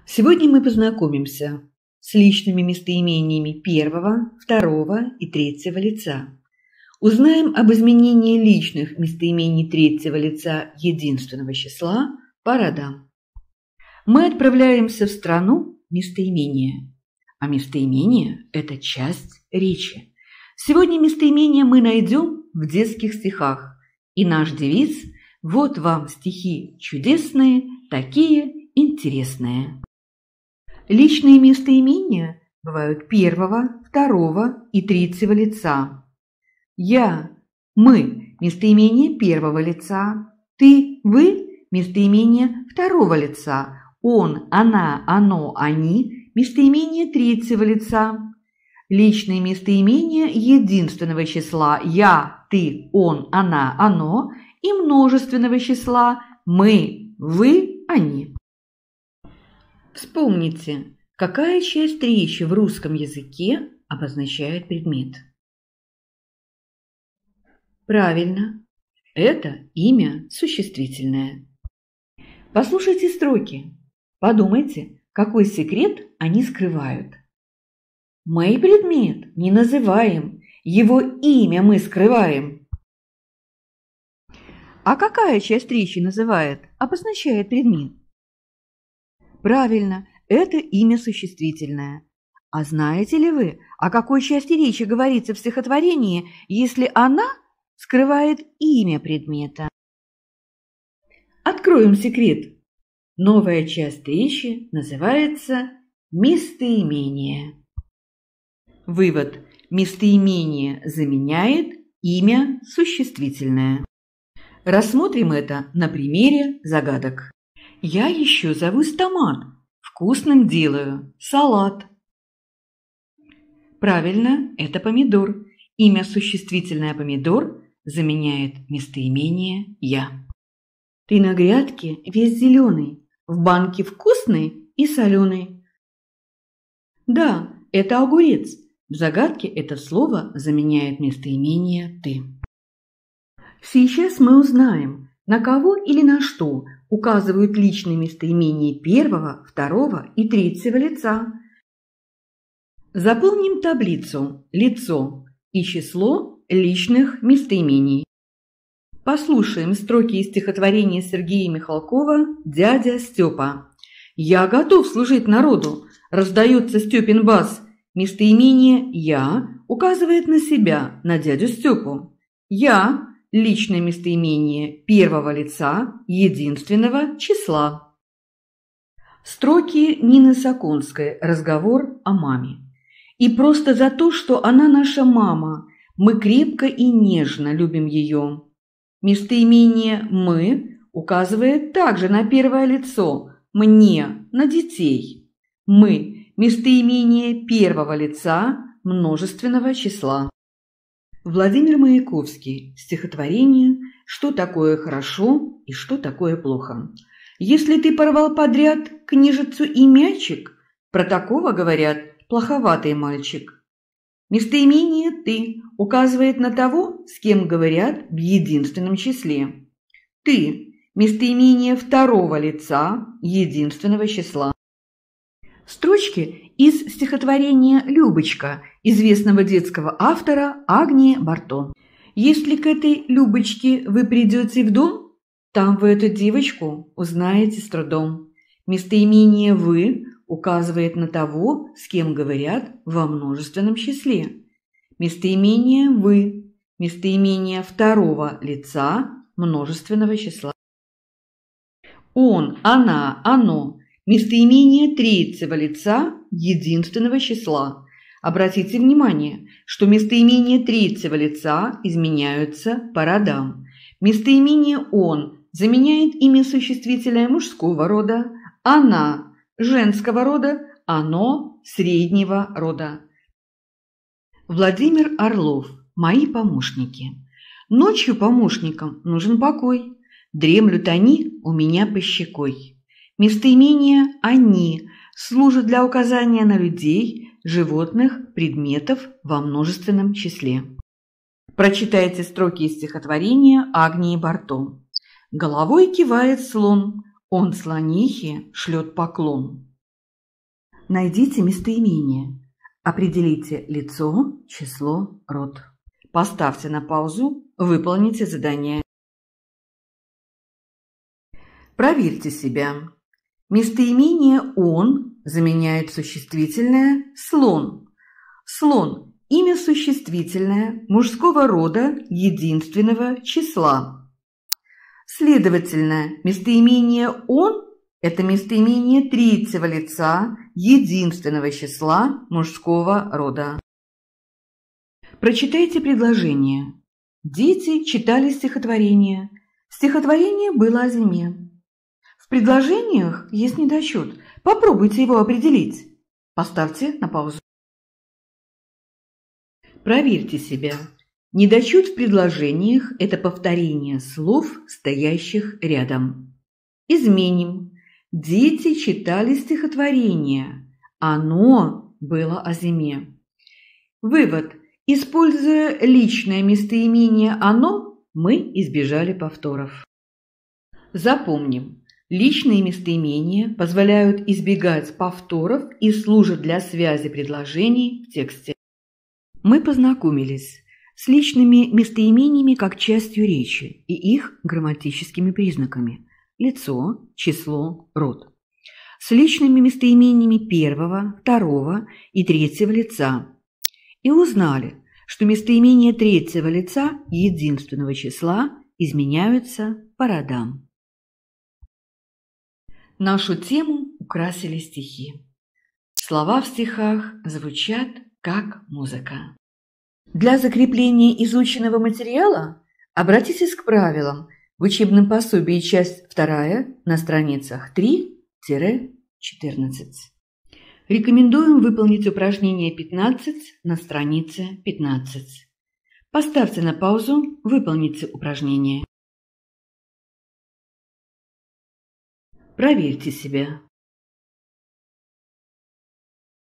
Сегодня мы познакомимся с личными местоимениями первого, второго и третьего лица. Узнаем об изменении личных местоимений третьего лица единственного числа по родам. Мы отправляемся в страну местоимения, а местоимение – это часть речи. Сегодня местоимения мы найдем в детских стихах, и наш девиз – вот вам стихи чудесные, такие интересные. Личные местоимения бывают первого, второго и третьего лица. Я, мы – местоимение первого лица, ты, вы – местоимение второго лица, он, она, оно, они – местоимение третьего лица. Личные местоимения единственного числа я, ты, он, она, оно и множественного числа мы, вы, они. Вспомните, какая часть речи в русском языке обозначает предмет? Правильно, это имя существительное. Послушайте строки, подумайте, какой секрет они скрывают. Мы предмет не называем, его имя мы скрываем. А какая часть речи обозначает предмет? Правильно, это имя существительное. А знаете ли вы, о какой части речи говорится в стихотворении, если она скрывает имя предмета? Откроем секрет. Новая часть речи называется местоимение. Вывод. Местоимение заменяет имя существительное. Рассмотрим это на примере загадок. Я еще зовусь томат, вкусным делаю салат. Правильно, это помидор. Имя существительное помидор заменяет местоимение я. Ты на грядке весь зеленый, в банке вкусный и соленый. Да, это огурец. В загадке это слово заменяет местоимение ты. Сейчас мы узнаем, на кого или на что указывают личные местоимения первого, второго и третьего лица. Заполним таблицу «Лицо» и число личных местоимений. Послушаем строки из стихотворения Сергея Михалкова «Дядя Степа». «Я готов служить народу», раздается Степин бас. Местоимение «я» указывает на себя, на дядю Степу. «Я» – личное местоимение первого лица единственного числа. Строки Нины Соконской «Разговор о маме». И просто за то, что она наша мама, мы крепко и нежно любим ее. Местоимение «мы» указывает также на первое лицо, мне, на детей. Мы – местоимение первого лица множественного числа. Владимир Маяковский. Стихотворение «Что такое хорошо и что такое плохо». Если ты порвал подряд книжицу и мячик, про такого говорят плоховатый мальчик. Местоимение «ты» указывает на того, с кем говорят в единственном числе. Ты – местоимение второго лица единственного числа. Строчки из стихотворения «Любочка» известного детского автора Агнии Барто. Если к этой Любочке вы придете в дом, там вы эту девочку узнаете с трудом. Местоимение «вы» указывает на того, с кем говорят во множественном числе. Местоимение «вы» – местоимение второго лица множественного числа. Он, она, оно – местоимение третьего лица единственного числа. Обратите внимание, что местоимения третьего лица изменяются по родам. Местоимение «он» заменяет имя существительное мужского рода, «она» – женского рода, «оно» – среднего рода. Владимир Орлов. Мои помощники. Ночью помощникам нужен покой. Дремлют они у меня по щекой. Местоимение «они» служит для указания на людей, животных, предметов во множественном числе. Прочитайте строки из стихотворения Агнии Барто. Головой кивает слон, он слонихе шлет поклон. Найдите местоимение. Определите лицо, число, род. Поставьте на паузу, выполните задание. Проверьте себя. Местоимение «он» заменяет существительное «слон». Слон – имя существительное мужского рода единственного числа. Следовательно, местоимение «он» – это местоимение третьего лица единственного числа мужского рода. Прочитайте предложение. Дети читали стихотворение. Стихотворение было о зиме. В предложениях есть недочет. Попробуйте его определить. Поставьте на паузу. Проверьте себя. Недочет в предложениях – это повторение слов, стоящих рядом. Изменим. Дети читали стихотворение. Оно было о зиме. Вывод. Используя личное местоимение «оно», мы избежали повторов. Запомним. Личные местоимения позволяют избегать повторов и служат для связи предложений в тексте. Мы познакомились с личными местоимениями как частью речи и их грамматическими признаками – лицо, число, род. С личными местоимениями первого, второго и третьего лица. И узнали, что местоимения третьего лица единственного числа изменяются по родам. Нашу тему украсили стихи. Слова в стихах звучат как музыка. Для закрепления изученного материала обратитесь к правилам в учебном пособии часть 2 на страницах 3-14. Рекомендуем выполнить упражнение 15 на странице 15. Поставьте на паузу, выполните упражнение. Проверьте себя.